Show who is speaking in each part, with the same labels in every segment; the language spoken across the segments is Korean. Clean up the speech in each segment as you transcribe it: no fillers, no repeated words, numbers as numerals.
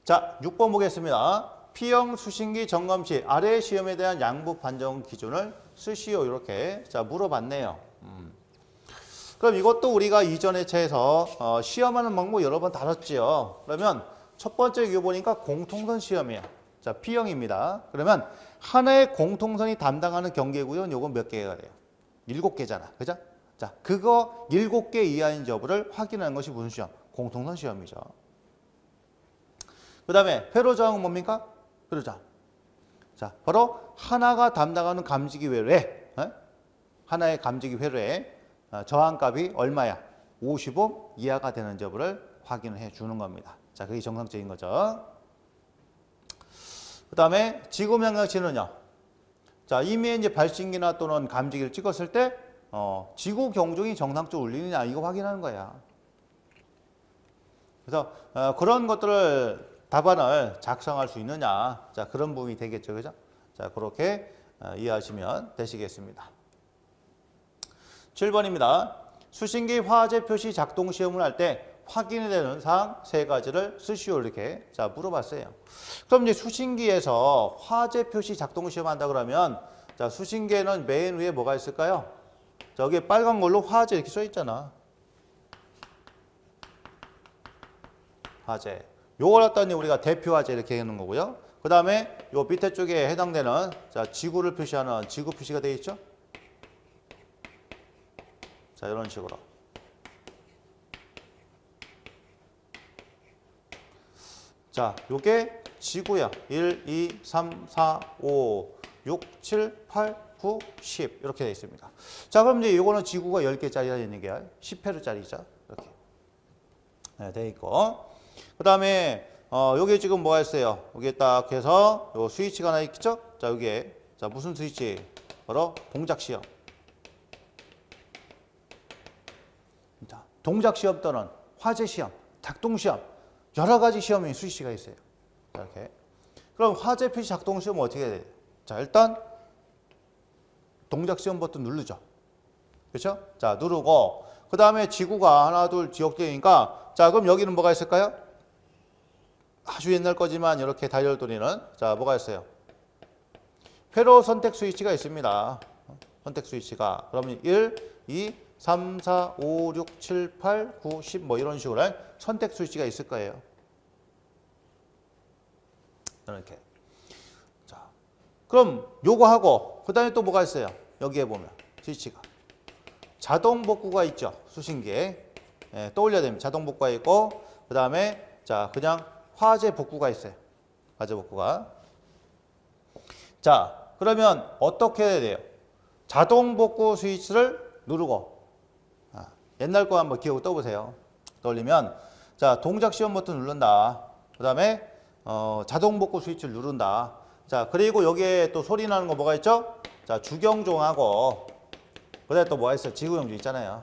Speaker 1: 자, 6번 보겠습니다. P형 수신기 점검 시 아래 시험에 대한 양부 판정 기준을 쓰시오. 이렇게 자 물어봤네요. 그럼 이것도 우리가 이전의 차에서 시험하는 방법 여러 번 다뤘지요. 그러면 첫 번째 이거 보니까 공통선 시험이에요. 자, P형입니다. 그러면 하나의 공통선이 담당하는 경계구역은 요거 몇 개가 돼요? 7개잖아. 그죠? 자, 그거 7개 이하인 여부를 확인하는 것이 무슨 시험? 공통선 시험이죠. 그 다음에 회로저항은 뭡니까? 회로저항. 자, 바로 하나가 담당하는 감지기 회로에 하나의 감지기 회로에 저항값이 얼마야? 50옴 이하가 되는 여부를 확인해 주는 겁니다. 자, 그게 정상적인 거죠. 그 다음에 지구 명령치는요. 자, 이미 이제 발신기나 또는 감지기를 찍었을 때 지구 경종이 정상적으로 울리느냐 이거 확인하는 거야. 그래서 그런 것들을 답안을 작성할 수 있느냐, 자 그런 부분이 되겠죠, 그죠? 자 그렇게 이해하시면 되시겠습니다. 7번입니다. 수신기 화재 표시 작동 시험을 할 때 확인이 되는 사항 3가지를 쓰시오 이렇게 자 물어봤어요. 그럼 이제 수신기에서 화재 표시 작동 시험 한다 그러면 자 수신기에는 맨 위에 뭐가 있을까요? 저기 빨간 걸로 화재 이렇게 써 있잖아. 화재. 요걸 갖다니 우리가 대표 화재 이렇게 하는 거고요. 그 다음에 요 밑에 쪽에 해당되는 자 지구를 표시하는 지구 표시가 되어 있죠. 자 이런 식으로. 자 요게 지구야. 1, 2, 3, 4, 5, 6, 7, 8, 9, 10 이렇게 되어 있습니다. 자 그럼 이제 요거는 지구가 10개짜리가 있는 게 10회로짜리죠. 이렇게 네, 되어 있고. 그 다음에 여기 지금 뭐가 있어요? 여기에 딱 해서 요 스위치가 하나 있죠? 자 여기에 자 무슨 스위치? 바로 동작 시험. 자, 동작 시험 또는 화재 시험, 작동 시험 여러 가지 시험이 스위치가 있어요. 이렇게. 그럼 화재 표시 작동 시험은 어떻게 해야 돼요? 자 일단 동작 시험 버튼 누르죠. 그렇죠? 자 누르고 그 다음에 지구가 하나 둘 지역대니까 자 그럼 여기는 뭐가 있을까요? 아주 옛날 거지만 이렇게 다이얼돌이는 자 뭐가 있어요? 회로 선택 스위치가 있습니다. 선택 스위치가 그러면 1, 2, 3, 4, 5, 6, 7, 8, 9, 10 뭐 이런 식으로 선택 스위치가 있을 거예요. 이렇게. 자, 그럼 요거 하고 그 다음에 또 뭐가 있어요? 여기에 보면 스위치가 자동 복구가 있죠. 수신기에 떠올려야 됩니다. 자동 복구가 있고 그 다음에 자 그냥 화재 복구가 있어요. 화재 복구가. 자, 그러면 어떻게 해야 돼요? 자동 복구 스위치를 누르고 옛날 거 한번 기억을 떠보세요. 떠올리면 자 동작 시험 버튼 누른다. 그 다음에 자동 복구 스위치를 누른다. 자 그리고 여기에 또 소리 나는 거 뭐가 있죠? 자 주경종하고 그 다음에 또 뭐가 있어요? 지구경종 있잖아요.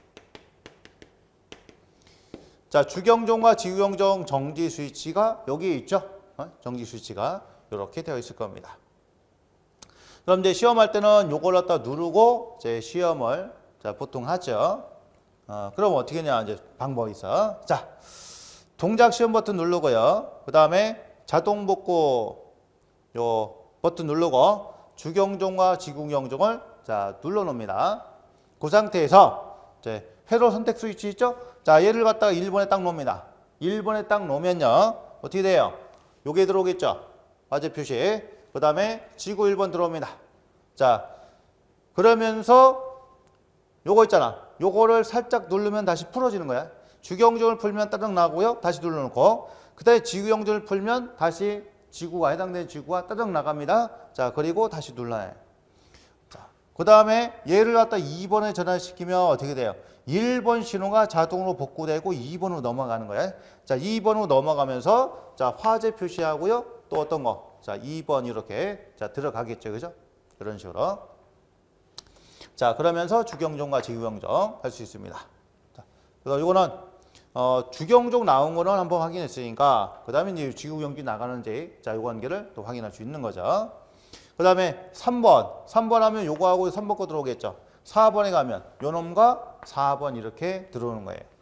Speaker 1: 자, 주경종과 지구경종 정지 스위치가 여기 있죠? 정지 스위치가 이렇게 되어 있을 겁니다. 그럼 이제 시험할 때는 요걸 갖다 누르고 이제 시험을 자, 보통 하죠. 그럼 어떻게 하냐 이제 방법이 있어. 자, 동작 시험 버튼 누르고요. 그 다음에 자동 복구 요 버튼 누르고 주경종과 지구경종을 자 눌러 놓습니다. 그 상태에서 이제 회로 선택 스위치 있죠? 자, 얘를 갖다가 1번에 딱 놓습니다. 1번에 딱 놓으면요. 어떻게 돼요? 요게 들어오겠죠? 화재 표시. 그 다음에 지구 1번 들어옵니다. 자, 그러면서 요거 있잖아. 요거를 살짝 누르면 다시 풀어지는 거야. 주경종을 풀면 따닥 나고요. 다시 눌러놓고. 그 다음에 지구경종을 풀면 다시 지구가 해당되는 지구가 따닥 나갑니다. 자, 그리고 다시 눌러요. 자, 그 다음에 얘를 갖다 2번에 전환시키면 어떻게 돼요? 1번 신호가 자동으로 복구되고 2번으로 넘어가는 거야. 자, 2번으로 넘어가면서 자, 화재 표시하고요. 또 어떤 거? 자, 2번 이렇게 자, 들어가겠죠. 그죠? 그런 식으로. 자, 그러면서 주경종과 지구경종 할 수 있습니다. 자, 그래서 이거는 주경종 나온 거는 한번 확인했으니까 그다음에 이제 지구경종이 나가는지 자, 요 관계를 또 확인할 수 있는 거죠. 그다음에 3번 하면 요거하고 3번 거 들어오겠죠. 4번에 가면 요 놈과 4번 이렇게 들어오는 거예요.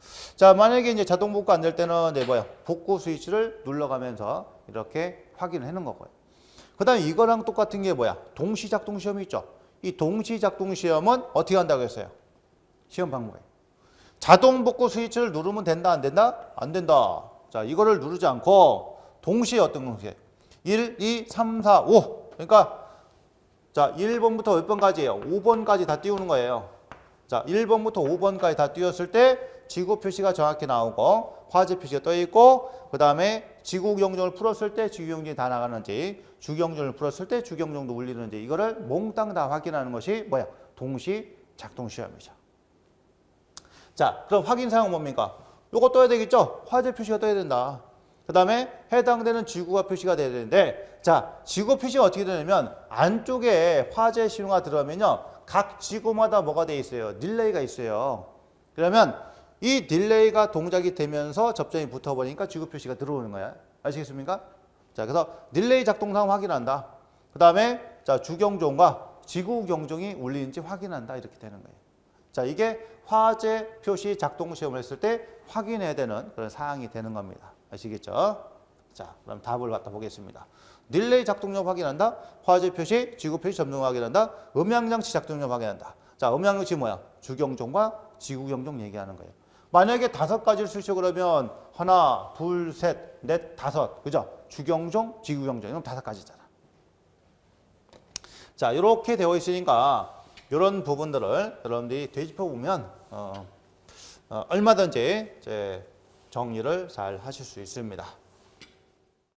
Speaker 1: 자, 만약에 이제 자동 복구 안 될 때는 네, 뭐야? 복구 스위치를 눌러가면서 이렇게 확인을 해놓은 거고요. 그 다음에 이거랑 똑같은 게 뭐야? 동시 작동 시험이 있죠. 이 동시 작동 시험은 어떻게 한다고 했어요? 시험 방법에. 자동 복구 스위치를 누르면 된다, 안 된다? 안 된다. 자, 이거를 누르지 않고 동시에 어떤 동시에? 1, 2, 3, 4, 5. 그러니까 자, 1번부터 몇 번까지예요? 5번까지 다 띄우는 거예요. 자, 1번부터 5번까지 다 띄웠을 때 지구 표시가 정확히 나오고 화재 표시가 떠 있고 그다음에 지구 경종을 풀었을 때 지구 경종이 다 나가는지 주 경종을 풀었을 때 주 경종도 울리는지 이거를 몽땅 다 확인하는 것이 뭐야? 동시 작동 시험이죠. 자, 그럼 확인 사항은 뭡니까? 요거 떠야 되겠죠? 화재 표시가 떠야 된다. 그 다음에 해당되는 지구가 표시가 돼야 되는데 자, 지구 표시가 어떻게 되냐면 안쪽에 화재 신호가 들어가면요. 각 지구마다 뭐가 돼 있어요? 딜레이가 있어요. 그러면 이 딜레이가 동작이 되면서 접점이 붙어버리니까 지구 표시가 들어오는 거야. 아시겠습니까? 자, 그래서 딜레이 작동 상황 확인한다. 그 다음에 자, 주경종과 지구 경종이 울리는지 확인한다. 이렇게 되는 거예요. 자, 이게 화재 표시 작동 시험을 했을 때 확인해야 되는 그런 사항이 되는 겁니다. 아시겠죠? 자, 그럼 답을 갖다 보겠습니다. 딜레이 작동력 확인한다. 화재 표시, 지구 표시 점등 확인한다. 음향장치 작동력 확인한다. 자, 음향장치 뭐야? 주경종과 지구경종 얘기하는 거예요. 만약에 5가지를 쓰시죠 그러면 하나, 둘, 셋, 넷, 5. 그죠? 주경종, 지구경종. 이건 5가지잖아. 자, 이렇게 되어 있으니까 이런 부분들을 여러분들이 되짚어 보면 얼마든지 이제 정리를 잘 하실 수 있습니다.